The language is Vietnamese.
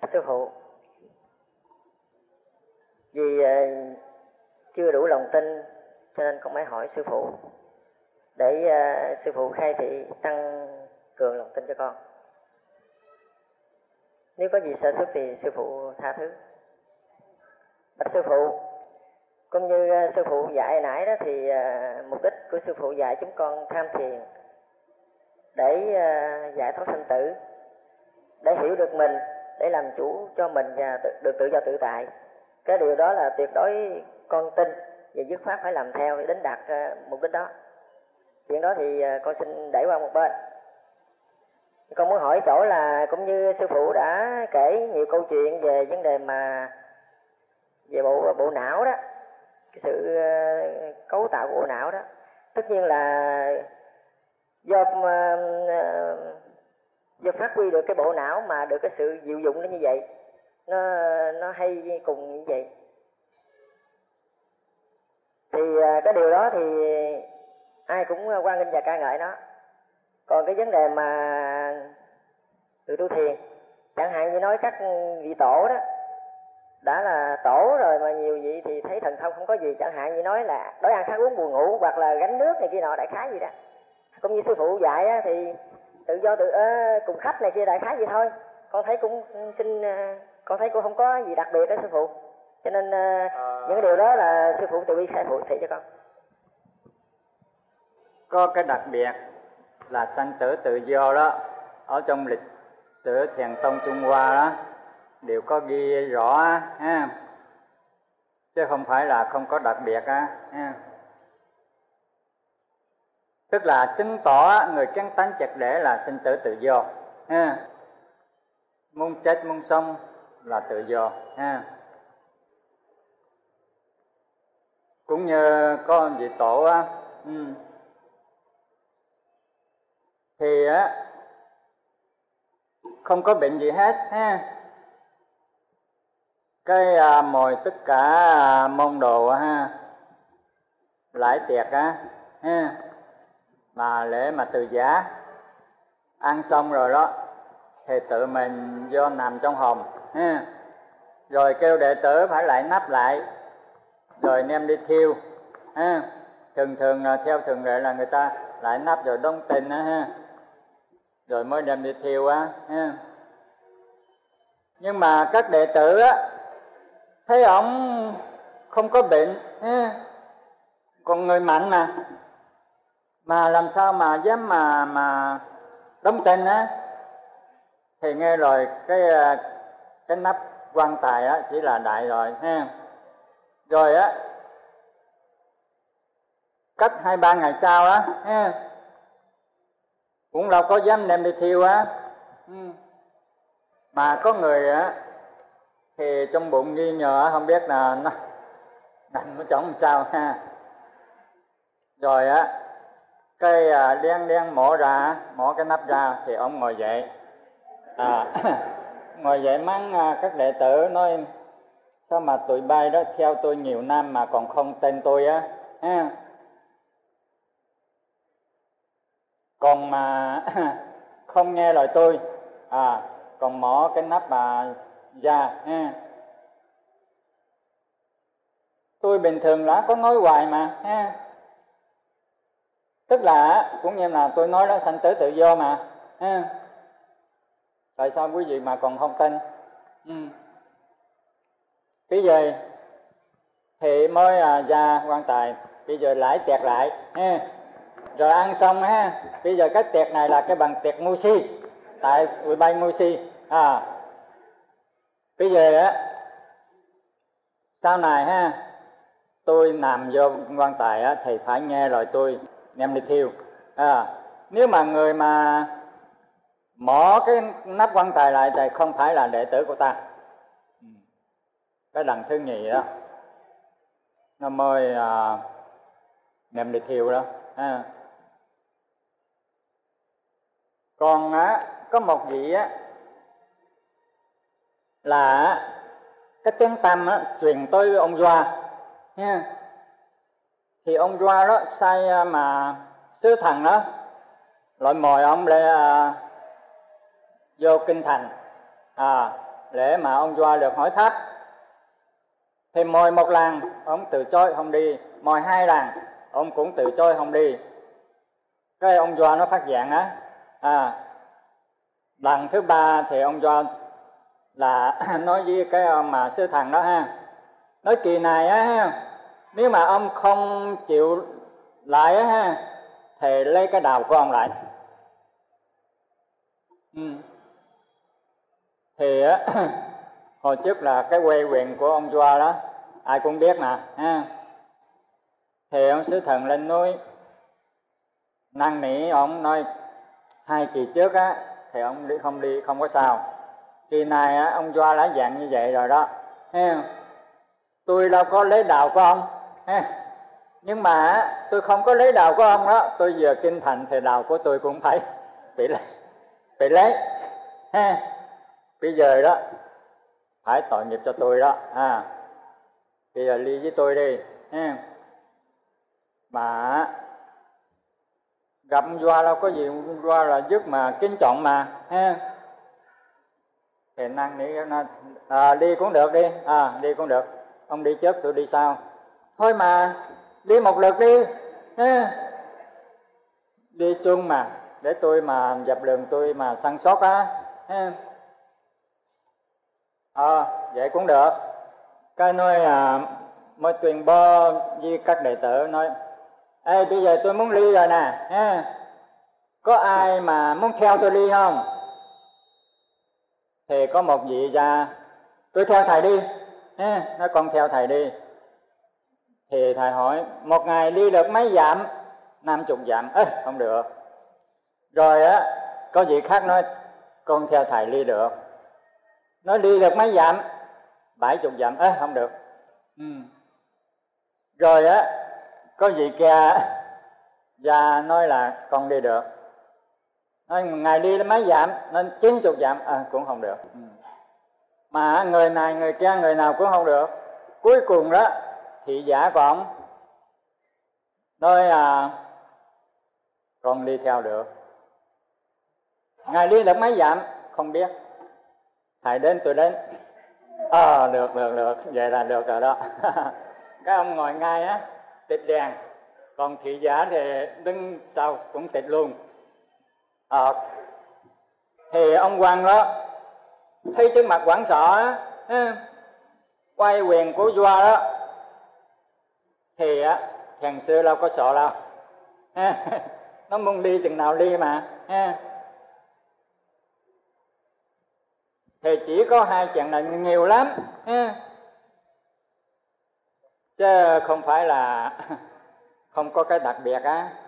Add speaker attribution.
Speaker 1: sư phụ, vì chưa đủ lòng tin cho nên con mới hỏi sư phụ để sư phụ khai thị tăng cường lòng tin cho con. Nếu có gì sơ suất thì sư phụ tha thứ. Bạch sư phụ, cũng như sư phụ dạy nãy đó thì mục đích của sư phụ dạy chúng con tham thiền để giải thoát sinh tử, để hiểu được mình, để làm chủ cho mình và được tự do tự tại. Cái điều đó là tuyệt đối con tin và dứt khoát phải làm theo để đến đạt mục đích đó. Chuyện đó thì con xin để qua một bên. Con muốn hỏi chỗ là cũng như sư phụ đã kể nhiều câu chuyện về vấn đề mà về bộ não đó, cái sự cấu tạo của bộ não đó, tất nhiên là do phát huy được cái bộ não mà được cái sự diệu dụng nó như vậy, nó hay cùng như vậy. Thì cái điều đó thì ai cũng hoan nghênh và ca ngợi nó. Còn cái vấn đề mà tự tu thiền, chẳng hạn như nói các vị tổ đó, đã là tổ rồi mà nhiều vị thì thấy thần thông không có gì, chẳng hạn như nói là đói ăn khát uống buồn ngủ hoặc là gánh nước này kia nọ, đại khái gì đó. Cũng như sư phụ dạy á, thì tự do cùng khách này kia, đại khái vậy thôi. Con thấy cũng không có gì đặc biệt đó sư phụ. Cho nên những điều đó là sư phụ tự bi khai phụ thị cho con.
Speaker 2: Có cái đặc biệt là sanh tử tự do đó, ở trong lịch sử Thiền tông Trung Hoa đó đều có ghi rõ ha, chứ không phải là không có đặc biệt ha. Tức là chứng tỏ người căn tánh triệt để là sinh tử tự do ha. Muốn chết muốn sống là tự do ha. Cũng như có vị tổ á, thì á không có bệnh gì hết ha. Cái mời tất cả môn đồ ha, lãi tiệc á ha, mà lễ mà từ giả, ăn xong rồi đó thì tự mình vô nằm trong hòm ha, rồi kêu đệ tử phải lại nắp lại, rồi đem đi thiêu ha. Thường theo thường lệ là người ta lại nắp rồi đóng tin á ha, rồi mới đem đi thiêu á ha. Nhưng mà các đệ tử á thấy ổng không có bệnh ha, còn người mạnh mà làm sao mà dám mà đóng tin á. Thì nghe rồi cái nắp quan tài á chỉ là đại rồi ha. Rồi á cách 2-3 ngày sau á ha, cũng đâu có dám đem đi thiêu á. Mà có người á thì trong bụng nghi ngờ không biết là nó nằm ở chỗ làm sao ha. Rồi á cái đen mỏ cái nắp ra thì ông ngồi dậy, ngồi dậy mắng các đệ tử, nói sao mà tụi bay đó theo tôi nhiều năm mà còn không tin tôi á ha. Còn mà không nghe lời tôi, còn mỏ cái nắp mà ra ha. Tôi bình thường đã có nói hoài mà ha. Tức là cũng như là tôi nói đó, sanh tử tự do mà ha. Tại sao quý vị mà còn không tin? Bây giờ thì mới ra quan tài, bây giờ lãi tiệc lại ha. Rồi ăn xong ha, bây giờ cái tiệc này là cái bằng tiệc ngu si, tại tụi bay ngu si. Bây giờ á sau này ha, tôi nằm vô quan tài á thì phải nghe lời tôi đem đi thiêu. Nếu mà người mà mở cái nắp quan tài lại thì không phải là đệ tử của ta. Cái lần thứ nhì đó nó mới đem đi thiêu đó ha. Còn á có một vị á là cái tiếng tăm á truyền tới ông Doa nha. Thì ông Doa đó sai mà sứ thần đó lại mời ông để vô kinh thành để mà ông vua được hỏi tháp. Thì mời một lần ông từ chối không đi, mời 2 lần ông cũng từ chối không đi. Cái ông vua nó phát giận á, lần thứ 3 thì ông vua là nói với cái ông mà sứ thần đó ha, nói kỳ này á ha, nếu mà ông không chịu lại á ha, thì lấy cái đầu của ông lại. Thì á hồi trước là cái quê quyền của ông vua đó ai cũng biết mà ha. Thì ông sứ thần lên núi năn nỉ ông, nói 2 kỳ trước á thì ông đi không có sao, kỳ này á ông vua đã dặn như vậy rồi đó ha. Tôi đâu có lấy đầu của ông ha, nhưng mà tôi không có lấy đầu của ông đó, tôi vừa kinh thành thì đầu của tôi cũng phải bị lấy ha. Bây giờ đó phải tội nghiệp cho tôi đó bây giờ ly với tôi đi ha. Mà gặp ông vua đâu có gì, ông vua là rất mà kính trọng mà ha. Thì năn nỉ nó đi cũng được đi, đi cũng được, ông đi trước tôi đi sau, thôi mà đi một lượt đi ha. Đi chung mà để tôi mà dập đường tôi mà săn sót á ha. Vậy cũng được. Cái nói mới tuyên bố với các đệ tử nói, ê bây giờ tôi muốn ly rồi nè ha, có ai mà muốn theo tôi đi không? Thì có một vị già, tôi theo thầy đi ha, nói con theo thầy đi. Thì thầy hỏi, một ngày đi được mấy dặm? 50 dặm. Không được. Rồi á có vị khác nói, con theo thầy đi được. Nói đi được mấy dặm? 70 dặm. Không được. Rồi á có vị kia già nói là con đi được. Nói ngày đi mấy dặm? Nên 90 dặm. Cũng không được. Mà người này người kia người nào cũng không được. Cuối cùng đó thị giả của ông nói con đi theo được. Ngài đi được mấy dặm? Không biết. Thầy đến tôi đến. Được, vậy là được rồi đó. Cái ông ngồi ngay á, tịt đèn, còn thị giả thì đứng sau cũng tịt luôn. Thì ông quan đó thấy cái mặt hoảng sợ á, quay quyền của vua đó, thì á thằng xưa đâu có sợ đâu nó muốn đi chừng nào đi mà thì chỉ có 2 chuyện là nhiều lắm chứ không phải là không có cái đặc biệt á.